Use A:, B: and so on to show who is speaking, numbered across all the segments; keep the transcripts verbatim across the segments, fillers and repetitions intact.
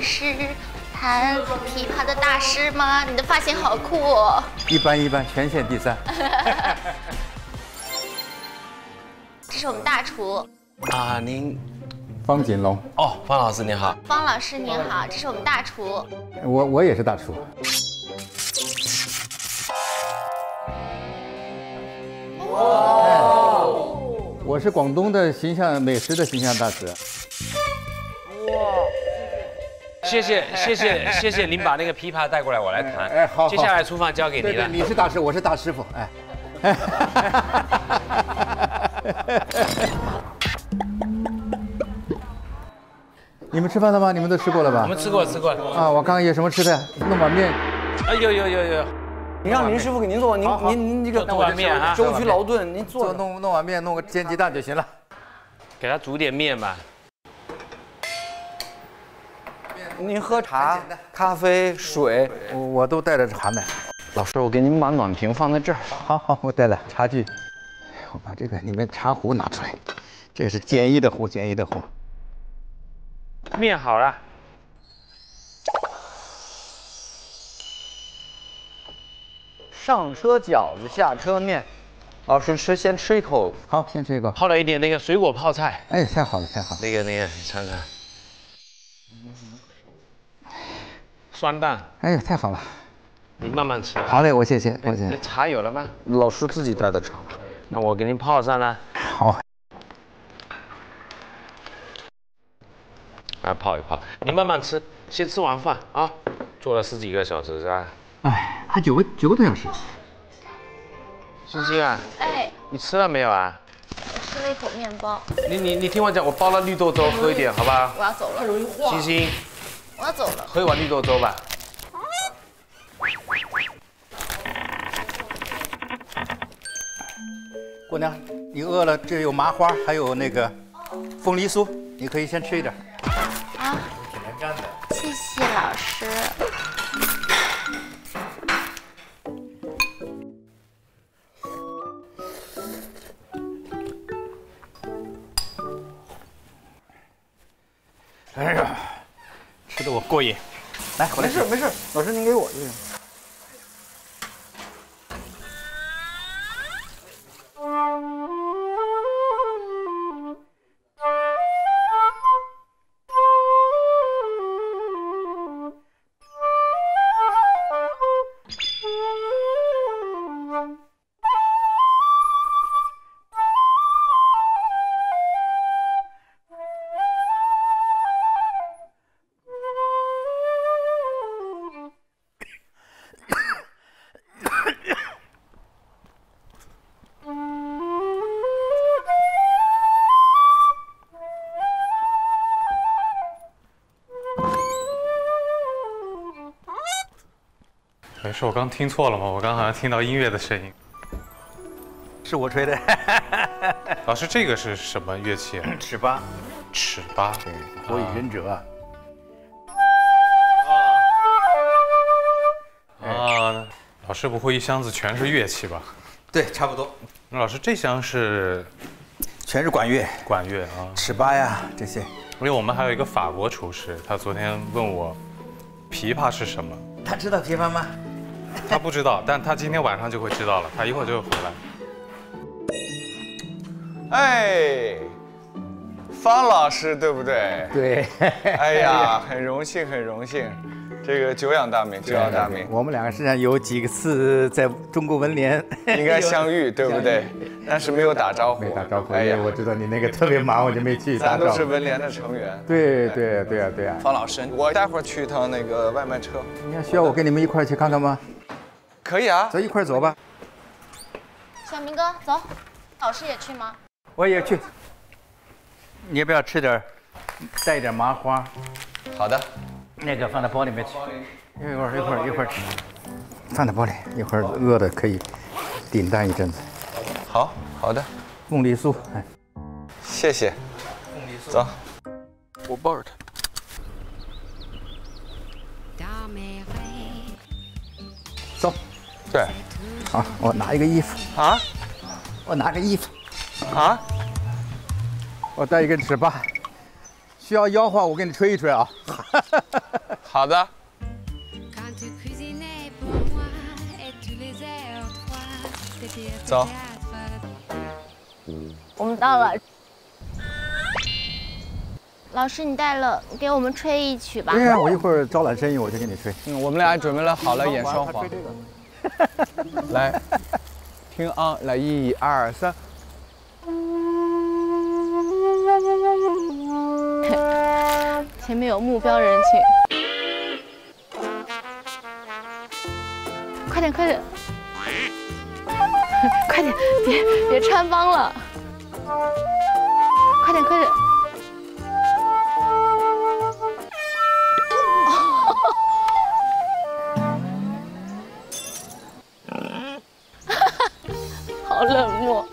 A: 是弹琵琶的大师吗？你的发型好酷哦！
B: 一般一般，全县第三。
A: 这是我们大厨
C: 啊，您
B: 方锦龙。
C: 哦，方老师您好。
A: 方老师您好，这是我们大厨。
B: 我我也是大厨。哇！我是广东的形象美食的形象大使。
C: 谢谢谢谢谢谢您把那个琵琶带过来，我来弹。
B: 哎，好。
C: 接下来厨房交给你了。
B: 你是大师，我是大师傅。哎。你们吃饭了吗？你们都吃过了吧？
C: 我们吃过吃过。
B: 啊，我刚刚有什么吃的？弄碗面。
C: 哎呦呦呦呦！
D: 您让林师傅给您做，您您您这个
C: 做碗面啊，
D: 舟车劳顿，您做
B: 弄弄碗面，弄个煎鸡蛋就行了。
C: 给他煮点面吧。
D: 您喝茶、咖啡、水，
B: 我我都带着茶呢。
D: 老师，我给您把暖瓶放在这儿。
B: 好好，我带了茶具。我把这个里面茶壶拿出来，这是简易的壶，简易的壶。
C: 面好了。
D: 上车饺子，下车面。老师吃，先吃一口。
B: 好，先吃一口。
C: 泡了一点那个水果泡菜。
B: 哎，太好了，太好了。
C: 那个那个，你尝尝。酸蛋。
B: 哎呀，太好了。
C: 你慢慢吃。
B: 好嘞，我谢谢，我谢谢。
C: 茶有了吗？
D: 老师自己带的茶。
C: 那我给您泡上了。
B: 好。
C: 啊，泡一泡，你慢慢吃，先吃完饭啊。做了十几个小时是吧？
B: 哎，还九个九个多小时。
C: 欣欣啊，
A: 哎，
C: 你吃了没有啊？
A: 我吃了一口面包。
C: 你你你听我讲，我煲了绿豆粥，喝一点好吧？
A: 我要走了。
D: 容易化。
C: 欣欣，
A: 我要走了。
C: 喝一碗绿豆粥吧。
B: 姑娘，你饿了，这有麻花，还有那个凤梨酥，你可以先吃一点。
A: 啊，
B: 挺能干的。
A: 谢谢老师。
B: 哎呀，吃的我过瘾。来，我来。
D: 没事没事，老师您给我就行。
E: 没事，我刚听错了吗？我刚好像听到音乐的声音。
B: 是我吹的。
E: 老师，这个是什么乐器啊？
B: 尺八。
E: 尺八。
B: 对，火与仁者啊。
E: 啊，老师不会一箱子全是乐器吧？
B: 对，差不多。
E: 那老师，这箱是
B: 全是管乐。
E: 管乐啊。
B: 尺八呀，这些。
E: 因为我们还有一个法国厨师，他昨天问我，琵琶是什么？
B: 他知道琵琶吗？
E: 他不知道，但他今天晚上就会知道了。他一会儿就会回来。
F: 哎，方老师对不对？
B: 对。
F: 哎呀，很荣幸，很荣幸。这个久仰大名，久仰大名。
B: 我们两个实际上有几个次在中国文联
F: 应该相遇，对不对？但是没有打招呼。
B: 没打招呼。哎呀，我知道你那个特别忙，我就没去打招呼。
F: 咱都是文联的成员。
B: 对对对啊对啊。
F: 方老师，我待会儿去一趟那个外卖车。
B: 你看需要我跟你们一块去看看吗？
F: 可以啊，
B: 走一块走吧。
A: 小明哥，走。老师也去吗？
B: 我也去。你要不要吃点，带一点麻花？
F: 好的。
B: 那个放在包里面去，一会儿一会儿一会儿吃，放在包里，一会儿饿的可以顶淡一阵子。
F: 好好的，
B: 凤梨酥，哎，
F: 谢谢。
B: 凤梨酥，
F: 走，
D: 我抱着它。
B: 走，
F: 对，
B: 好，我拿一个衣服
F: 啊，
B: 我拿个衣服
F: 啊，
B: 我带一根尺八。需要吆喝，我给你吹一吹啊！
F: 好的。走。
A: 我们到了。老师，你带了，你给我们吹一曲吧。
B: 对呀，我一会儿招揽生意，我就给你吹。
F: 嗯，我们俩准备了好了演双簧。来，听啊，来一二三。
A: 前面有目标人群，快点快点，快点，别别穿帮了，快点快点。好冷漠。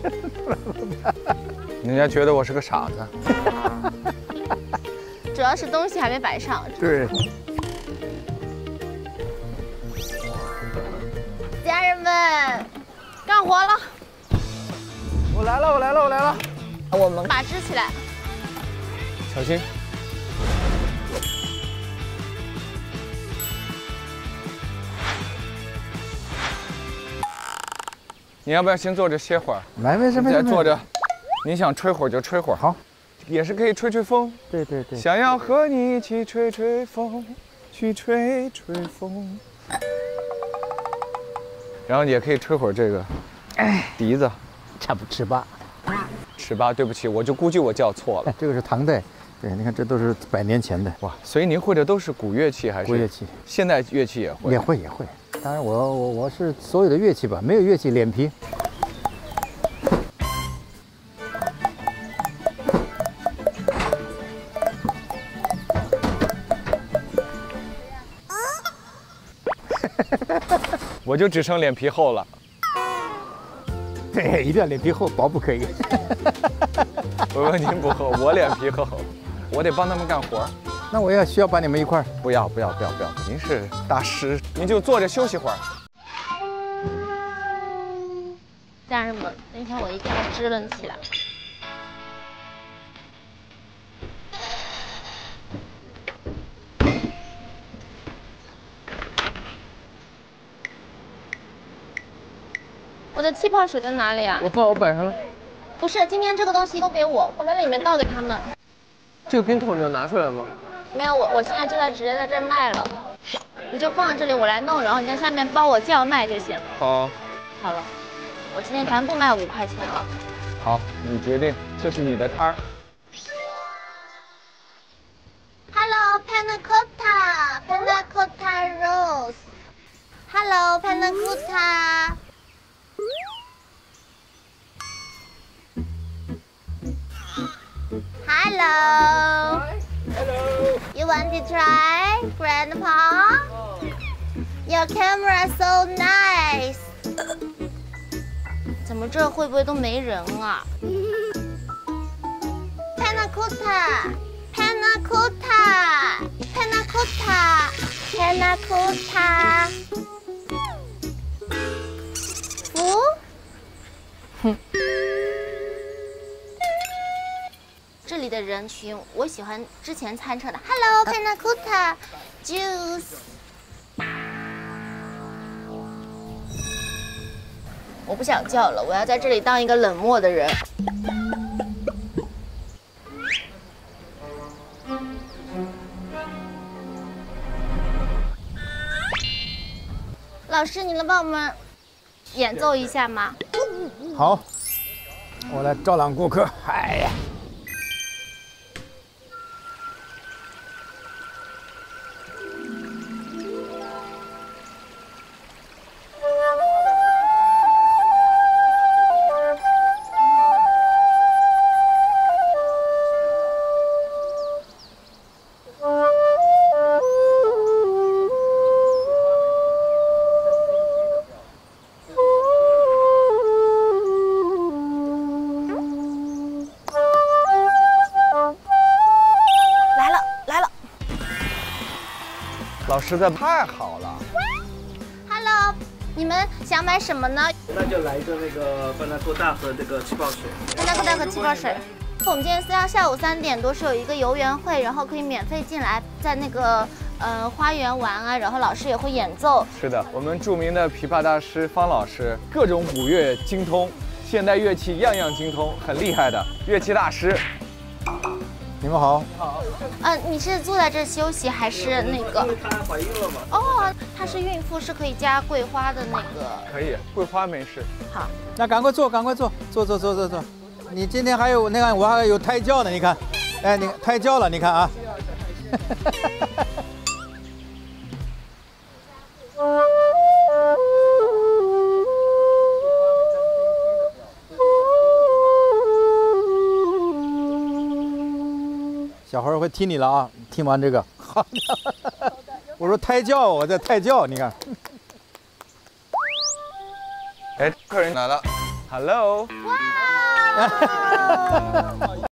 F: 人家觉得我是个傻子。
A: 主要是东西还没摆上。
B: 对。
A: 家人们，干活了！
D: 我来了，我来了，我来了！
A: 我们把支起来，
F: 小心。你要不要先坐着歇会儿？
B: 来，没事没事。
F: 再坐着，你想吹会儿就吹会儿。
B: 好。
F: 也是可以吹吹风，
B: 对对对，
F: 想要和你一起吹吹风，去吹吹风，然后也可以吹会儿这个笛子，
B: 差不尺八，
F: 尺八，对不起，我就估计我叫错了，
B: 这个是唐代，对，你看这都是百年前的
F: 哇，所以您会的都是古乐器还是？
B: 古乐器，
F: 现代乐器也会，
B: 也会也会，当然我我我是所有的乐器吧，没有乐器脸皮。
F: 我就只剩脸皮厚了。
B: 对，一定要脸皮厚，薄不可以。
F: 我问您不厚，我脸皮厚，我得帮他们干活。
B: 那我要需要把你们一块儿？
F: 不要不要不要不要，您是大师，您就坐着休息会儿。
A: 家人们，等一下我一定要支棱起来。我的气泡水在哪里啊？
D: 我放我摆上了。
A: 不是，今天这个东西都给我，我在里面倒给他们。
D: 这个冰桶你要拿出来吗？
A: 没有，我我现在就在直接在这儿卖了，你就放在这里，我来弄，然后你在下面帮我叫卖就行。
F: 好。
A: 好了，我今天全部卖五块钱了。
F: 好，你决定，这是你的摊儿。
A: Hello, panna cotta, panna cotta rose. Hello, panna cotta. Hello.
F: Hello.
A: You want to try, Grandpa? Your camera so nice. 怎么这会不会都没人啊 ？Panna cotta, panna cotta, panna cotta, panna cotta. 服。哼。这里的人群，我喜欢之前餐车的 Hello panna cotta juice。我不想叫了，我要在这里当一个冷漠的人。老师，你能帮我们演奏一下吗？
B: 好，我来招揽顾客。哎呀。
F: 老师的太好了。
A: Hello， 你们想买什么呢？
G: 那就来一个那个班纳托大和这个气泡水。
A: 班纳托大和气泡水。我们今天下下午三点多是有一个游园会，然后可以免费进来，在那个呃花园玩啊，然后老师也会演奏。
F: 是的，我们著名的琵琶大师方老师，各种古乐精通，现代乐器样样精通，很厉害的乐器大师。
B: 你们好。
A: 嗯、你是坐在这儿休息还是那个？
G: 因为她怀孕了嘛。
A: 哦，她是孕妇，是可以加桂花的那个。
F: 可以，桂花没事。
A: 好，
B: 那赶快坐，赶快坐，坐坐坐坐坐。你今天还有那个，我还有胎教呢，你看，哎，你胎教了，你看啊。小孩会踢你了啊！听完这个，好家伙，我说胎教，我在胎教，你看。
F: 哎，客人来了 ，Hello。
A: 哇！